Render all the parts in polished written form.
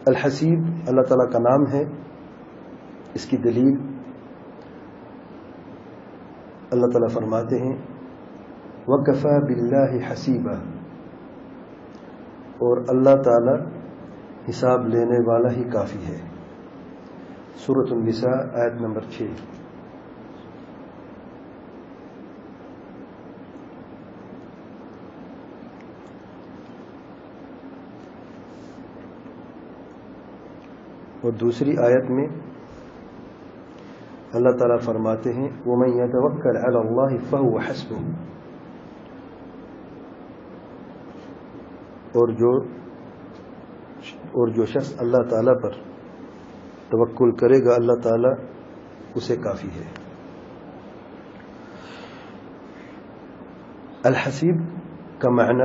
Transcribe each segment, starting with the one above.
الحسیب اللہ تعالیٰ کا نام ہے. اس کی دلیل اللہ تعالیٰ فرماتے ہیں وَكَفَى بِاللَّهِ حَسِيبًا، اور اللہ تعالیٰ حساب لینے والا ہی کافی ہے. سورۃ النساء آیت نمبر 6. اور دوسری آیت میں اللہ تعالیٰ فرماتے ہیں وَمَن يَتَوَكَّلْ عَلَى اللَّهِ فَهُوَ حَسْبُهُ، اور جو شخص اللہ تعالیٰ پر توکل کرے گا اللہ تعالیٰ اسے کافی ہے. الحسیب کا معنی،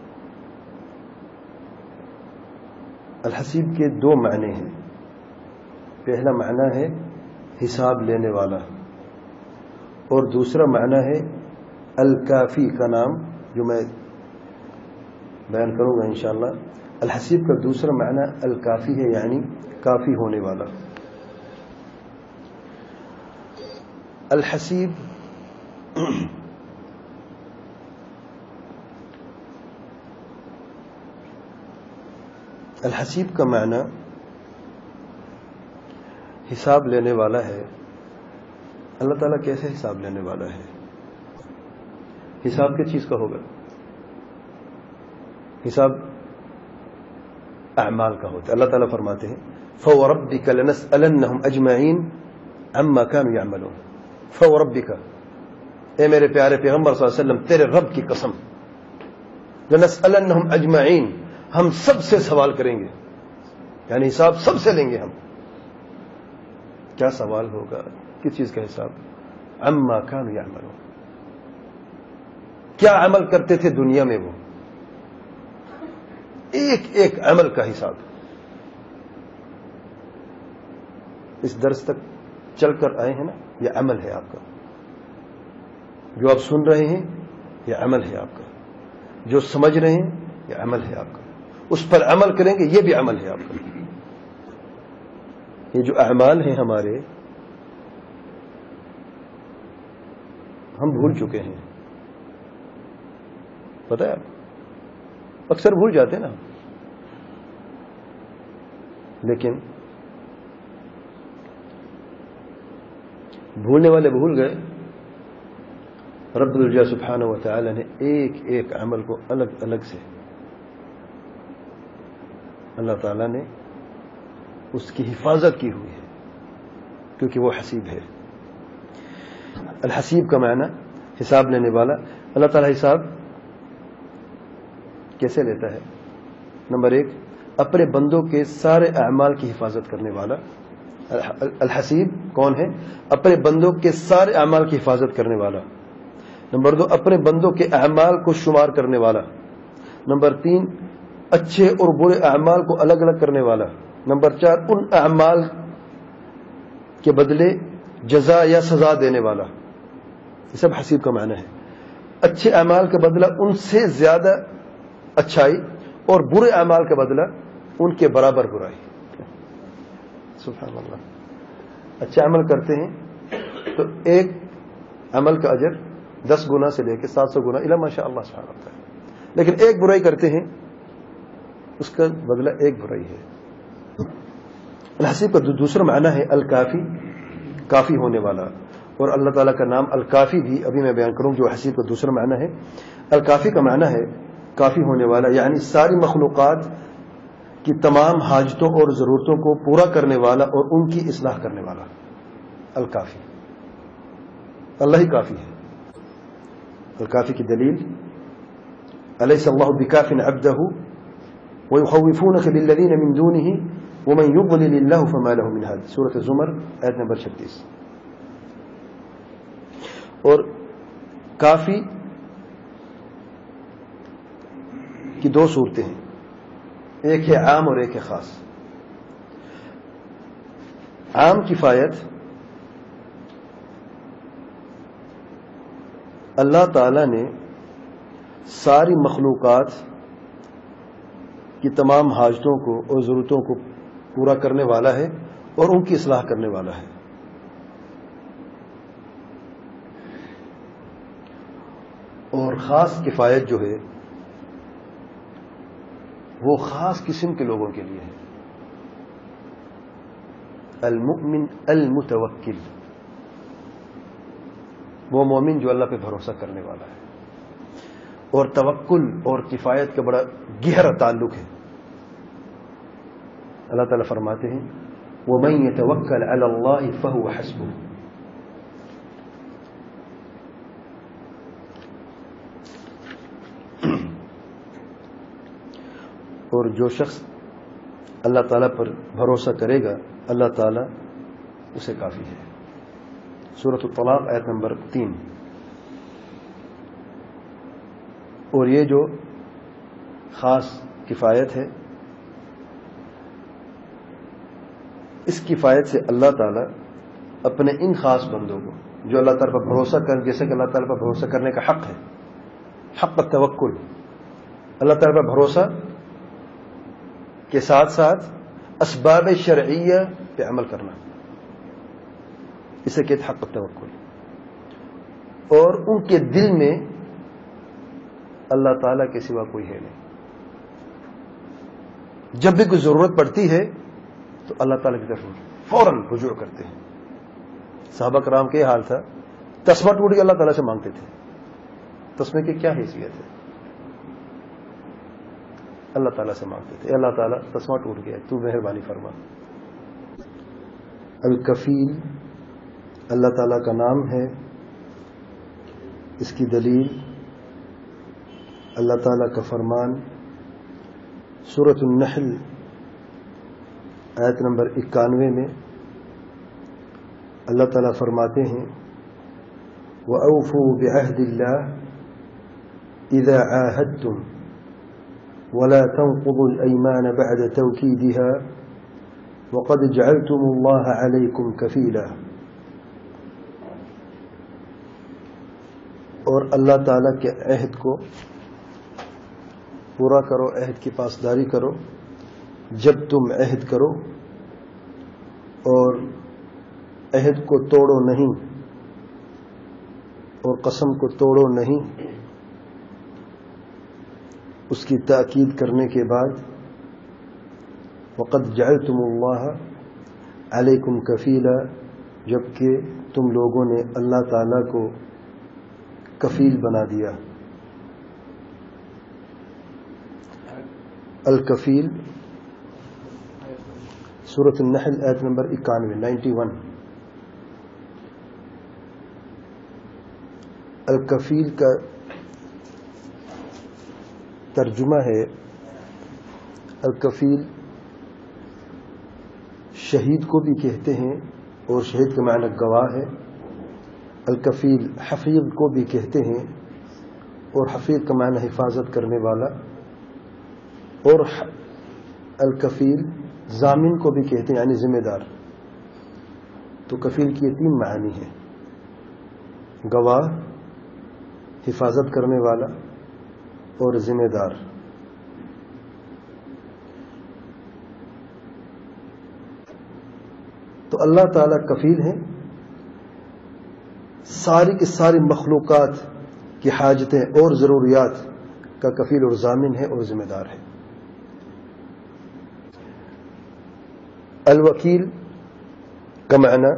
الحسیب کے دو معنی ہیں. پہلا معنی ہے حساب لینے والا، اور دوسرا معنی ہے الکافی کا نام جو میں بیان کروں گا انشاءاللہ. الحسیب کا دوسرا معنی الکافی ہے، یعنی کافی ہونے والا. الحسیب الحسیب کا معنی حساب لینے والا ہے. اللہ تعالیٰ کیسے حساب لینے والا ہے؟ حساب کس چیز کا ہوگا؟ حساب اعمال کا ہوتا ہے. اللہ تعالیٰ فرماتے ہیں فَوَرَبِّكَ لَنَسْأَلَنَّهُمْ أَجْمَعِينَ عَمَّا كَانُوا يَعْمَلُونَ. فَوَرَبِّكَ، اے میرے پیارے پیغمبر صلی اللہ علیہ وسلم، تیرے رب کی قسم، لَنَسْأَلَنَّهُمْ أَجْمَعِينَ، ہم سب سے سوال کریں گے، یعنی حساب سب سے لیں گے ہم. کیا سوال ہوگا؟ کس چیز کا حساب؟ عَمَّا كَانُوا يَعْمَلُونَ، کیا عمل کرتے تھے دنیا میں، وہ ایک ایک عمل کا حساب. اس درس تک چل کر آئے ہیں نا، یہ عمل ہے آپ کا. جو آپ سن رہے ہیں یہ عمل ہے آپ کا. جو سمجھ رہے ہیں یہ عمل ہے آپ کا. اس پر عمل کریں گے یہ بھی عمل ہے آپ کا. یہ جو اعمال ہیں ہمارے، ہم بھول چکے ہیں. پتہ ہے آپ اکثر بھول جاتے ہیں نا، لیکن بھولنے والے بھول گئے. رب الجلال سبحانہ و تعالی نے ایک ایک عمل کو الگ الگ سے اللہ تعالیٰ نے اس کی حفاظت کی ہوئی ہے، کیونکہ وہ حسیب ہے. الحسیب کا معنی حساب لینے والا. اللہ تعالیٰ حساب کیسے لیتا ہے؟ نمبر 1، اپنے بندوں کے سارے اعمال کی حفاظت کرنے والا. الحسیب کون ہے؟ اپنے بندوں کے سارے اعمال کی حفاظت کرنے والا. نمبر 2، اپنے بندوں کے اعمال کو شمار کرنے والا. نمبر 3، اچھے اور برے اعمال کو الگ الگ کرنے والا. نمبر 4، ان اعمال کے بدلے جزا یا سزا دینے والا. یہ سب حسیب کا معنی ہے. اچھے اعمال کا بدلہ ان سے زیادہ اچھائی، اور برے اعمال کا بدلہ ان کے برابر برائی. سبحان اللہ. اچھا عمل کرتے ہیں تو ایک عمل کا اجر 10 گنا سے لے کے 700 گنا الا ماشاء اللہ سبحانہ ہوتا ہے. لیکن ایک برائی کرتے ہیں اس کا بدلہ ایک برائی ہے. الحسیب کا دوسرا معنی ہے الکافی، کافی ہونے والا. اور اللہ تعالیٰ کا نام الکافی بھی ابھی میں بیان کروں جو حسیب کا دوسرا معنی ہے. الکافی کا معنی ہے کافی ہونے والا، یعنی ساری مخلوقات کی تمام حاجتوں اور ضرورتوں کو پورا کرنے والا اور ان کی اصلاح کرنے والا. الکافی، اللہ ہی کافی ہے. الکافی کی دلیل الیس اللہ بکاف عبدہ ویخوفونک بالذین من دونہ ومن یضلل اللہ فما له من ہاد. سورۃ الزمر آیت نمبر 36. اور کافی کی 2 صورتیں ہیں، ایک ہے عام اور ایک ہے خاص. عام کفایت اللہ تعالی نے ساری مخلوقات کی تمام حاجتوں کو اور ضرورتوں کو پورا کرنے والا ہے اور ان کی اصلاح کرنے والا ہے. اور خاص کفایت جو ہے وہ خاص قسم کے لوگوں کے لیے ہے. المؤمن المتوکل، وہ مومن جو اللہ پہ بھروسہ کرنے والا ہے. اور توکل اور کفایت کا بڑا گہرا تعلق ہے. اللہ تعالیٰ فرماتے ہیں وَمَن يَتَوَكَّلْ عَلَى اللَّهِ فَهُوَ حَسْبُهُ. اور جو شخص اللہ تعالیٰ پر بھروسہ کرے گا اللہ تعالیٰ اسے کافی ہے. سورۃ الطلاق آیت نمبر 3. اور یہ جو خاص کفایت ہے، اس کفایت سے اللہ تعالیٰ اپنے ان خاص بندوں کو جو اللہ تعالیٰ پر بھروسہ کر، جیسے کہ اللہ تعالیٰ پر بھروسہ کرنے کا حق ہے، حق التوکل، اللہ تعالیٰ پر بھروسہ کے ساتھ ساتھ اسباب شرعیہ پہ عمل کرنا، اسے کہتے حق التوکل. اور ان کے دل میں اللہ تعالیٰ کے سوا کوئی ہے نہیں. جب بھی کوئی ضرورت پڑتی ہے تو اللہ تعالیٰ کی طرف فوراً رجوع کرتے ہیں. صحابہ کرام کا یہ حال تھا، تسمہ ٹوٹ کے اللہ تعالیٰ سے مانگتے تھے. تسمے کی کیا حیثیت ہے؟ اللہ تعالیٰ سے مانگتے تھے اللہ تعالیٰ تسمہ ٹوٹ گیا، تو مہربانی فرما. الکفیل اللہ تعالیٰ کا نام ہے. اس کی دلیل اللہ تعالیٰ کا فرمان سورۃ النحل آیت نمبر 91 میں اللہ تعالیٰ فرماتے ہیں وَأَوْفُوا بِعَهْدِ اللَّهِ إِذَا عَاهَدتُّمْ وَلَا تَنقُضُوا الْأَيْمَانَ بَعْدَ تَوْكِيدِهَا وَقَدْ جَعَلْتُمُ اللَّهَ عَلَيْكُمْ كَفِيلًا. اور اللہ تعالیٰ کے عہد کو پورا کرو، عہد کی پاسداری کرو جب تم عہد کرو، اور عہد کو توڑو نہیں اور قسم کو توڑو نہیں. اس کی تاکید کرنے کے بعد وَقَدْ جَعَلْتُمُ اللَّهَ عَلَيْكُمْ كَفِيلًا، جبکہ تم لوگوں نے اللہ تعالیٰ کو کفیل بنا دیا. الکفیل سورۃ النحل آیت نمبر 91. الکفیل کا ترجمہ ہے، الکفیل شہید کو بھی کہتے ہیں اور شہید کا معنی گواہ ہے. الکفیل حفیظ کو بھی کہتے ہیں اور حفیظ کا معنی حفاظت کرنے والا. اور الکفیل ضامن کو بھی کہتے ہیں، یعنی ذمہ دار. تو کفیل کی یہ 3 معانی ہیں: گواہ، حفاظت کرنے والا اور ذمہ دار. تو اللہ تعالیٰ کفیل ہیں، ساری کی ساری مخلوقات کی حاجتیں اور ضروریات کا کفیل اور ضامن ہے اور ذمہ دار ہے. الوکیل کا معنی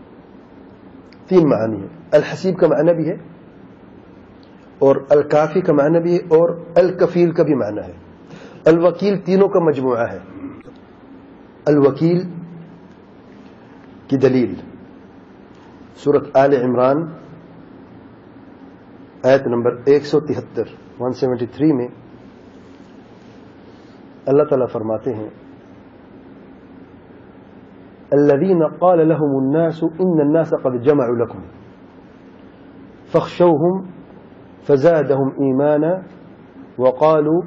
3 معنی ہے. الحسیب کا معنی بھی ہے اور الکافی کا معنی بھی ہے اور الکفیل کا بھی معنی ہے. الوکیل تینوں کا مجموعہ ہے. الوکیل کی دلیل سورۃ آل عمران آیت نمبر 173 میں اللہ تعالیٰ فرماتے ہیں الذين قال لهم الناس إن الناس قد جمعوا لكم فاخشوهم فزادهم إيمانا وقالوا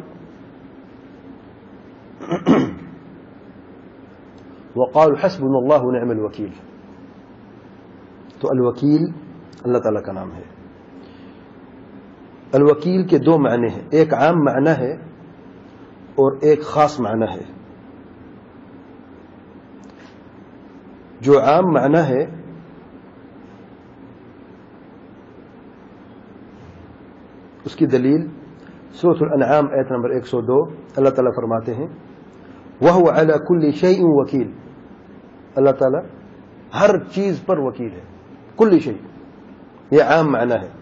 حسبنا الله ونعم الوكيل. تو الوکیل اللہ تعالیٰ کا نام ہے. الوکیل کے 2 معنی ہیں. ایک عام معنی ہے اور ایک خاص معنی ہے. جو عام معنی ہے اس کی دلیل سورۃ الانعام آیت نمبر 102. اللہ تعالیٰ فرماتے ہیں وَهُوَ عَلَى كُلِّ شَيْءٍ وَكِيلٌ. اللہ تعالیٰ ہر چیز پر وکیل ہے. کل شیء یہ عام معنی ہے.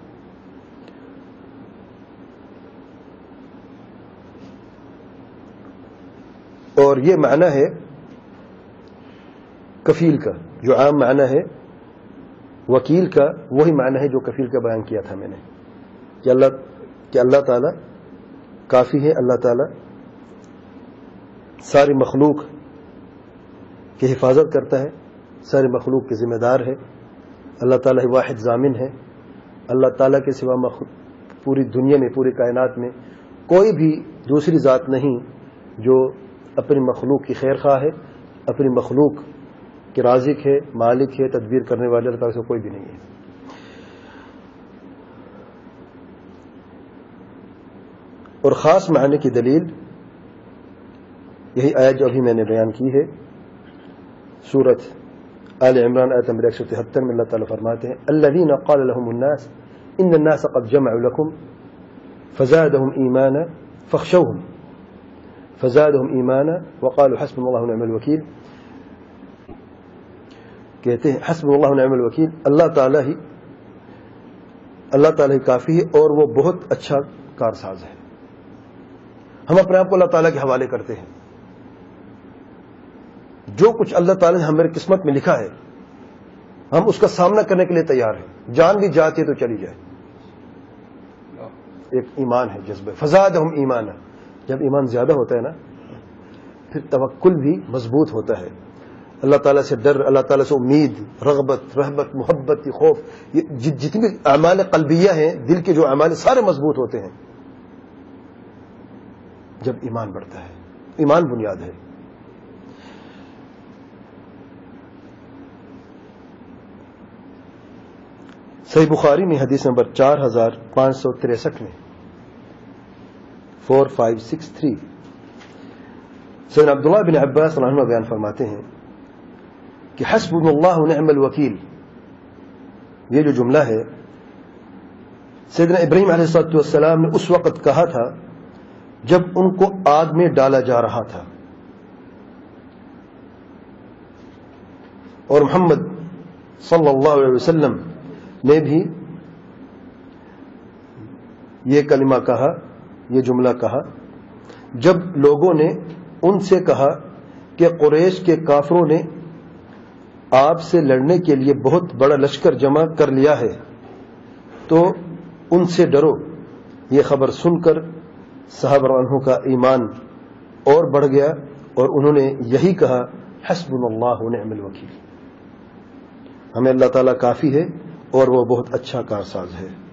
اور یہ معنی ہے کفیل کا. جو عام معنی ہے وکیل کا وہی معنی ہے جو کفیل کا بیان کیا تھا میں نے کہ اللہ تعالیٰ کافی ہے. اللہ تعالیٰ ساری مخلوق کی حفاظت کرتا ہے, ساری مخلوق کے ذمہ دار ہے. اللہ تعالیٰ واحد ضامن ہے. اللہ تعالیٰ کے سوا پوری دنیا میں, پوری کائنات میں کوئی بھی دوسری ذات نہیں جو اپنی مخلوق کی خیر خواہ ہے, اپنی مخلوق کے رازق ہے, مالک ہے, تدبیر کرنے والے. اللہ تعالیٰ سے کوئی بھی نہیں ہے. اور خاص معنی کی دلیل یہی آیت جو ابھی میں نے بیان کی ہے, سورۃ آل عمران آیت نمبر 173 میں اللہ تعالیٰ فرماتے ہیں الذین قال لهم الناس ان الناس قد جمعوا لكم فزادهم ایمانا فاخشوهم فزادهم ایمانا وقالوا حسبنا اللہ ونعم الوکیل. کہتے ہیں حسبنا اللہ ونعم الوکیل, اللہ تعالیٰ ہی کافی ہے اور وہ بہت اچھا کارساز ہے. ہم اپنے آپ کو اللہ تعالیٰ کے حوالے کرتے ہیں. جو کچھ اللہ تعالیٰ نے ہماری قسمت میں لکھا ہے ہم اس کا سامنا کرنے کے لیے تیار ہیں. جان بھی جاتی ہے تو چلی جائے. ایک ایمان ہے, جذبہ. فزادہم ایمانا, جب ایمان زیادہ ہوتا ہے نا پھر توکل بھی مضبوط ہوتا ہے. اللہ تعالیٰ سے ڈر, اللہ تعالیٰ سے امید, رغبت, رہبت, محبت, خوف, یہ جتنی اعمال قلبیہ ہیں, دل کے جو اعمال سارے مضبوط ہوتے ہیں جب ایمان بڑھتا ہے. ایمان بنیاد ہے. صحیح بخاری میں حدیث نمبر 4563 میں 4563 سیدنا عبداللہ بن عباس رضی اللہ عنہ بیان فرماتے ہیں کہ حسبنا اللہ ونعم الوکیل. یہ جو جملہ ہے سیدنا ابراہیم علیہ السلام نے اس وقت کہا تھا جب ان کو آگ میں ڈالا جا رہا تھا, اور محمد صلی اللہ علیہ وسلم نے بھی یہ کلمہ کہا, یہ جملہ کہا جب لوگوں نے ان سے کہا کہ قریش کے کافروں نے آپ سے لڑنے کے لیے بہت بڑا لشکر جمع کر لیا ہے تو ان سے ڈرو. یہ خبر سن کر صحابہ عنہ کا ایمان اور بڑھ گیا اور انہوں نے یہی کہا حسبنا اللہ ونعم الوکیل. ہمیں اللہ تعالیٰ کافی ہے اور وہ بہت اچھا کارساز ہے.